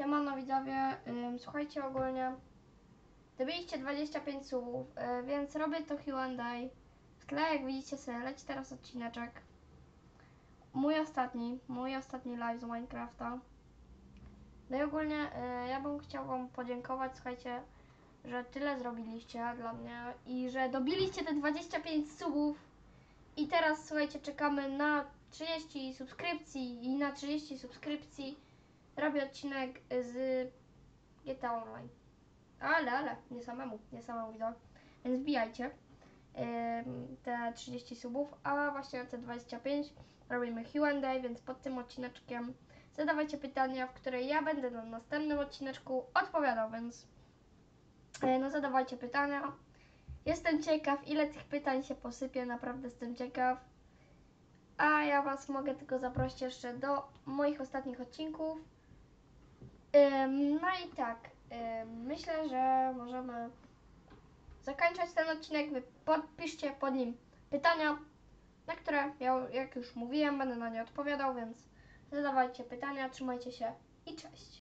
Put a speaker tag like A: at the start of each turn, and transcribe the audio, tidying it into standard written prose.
A: Siemano widzowie, słuchajcie, ogólnie dobiliście 25 subów, więc robię to Q&A. W tle, jak widzicie, sobie leci teraz odcineczek. Mój ostatni live z Minecrafta. No i ogólnie ja bym chciał wam podziękować, słuchajcie, że tyle zrobiliście dla mnie i że dobiliście te 25 subów. I teraz, słuchajcie, czekamy na 30 subskrypcji i na 30 subskrypcji robię odcinek z GTA Online. Ale, nie samemu widzowie. Więc wbijajcie te 30 subów, a właśnie te 25 robimy Q&A, więc pod tym odcineczkiem zadawajcie pytania, w które ja będę na następnym odcineczku odpowiadał, więc no zadawajcie pytania. Jestem ciekaw, ile tych pytań się posypie, naprawdę jestem ciekaw. A ja was mogę tylko zaprosić jeszcze do moich ostatnich odcinków. No i tak, myślę, że możemy zakończać ten odcinek. Wy podpiszcie pod nim pytania, na które ja, jak już mówiłem, będę na nie odpowiadał, więc zadawajcie pytania, trzymajcie się i cześć.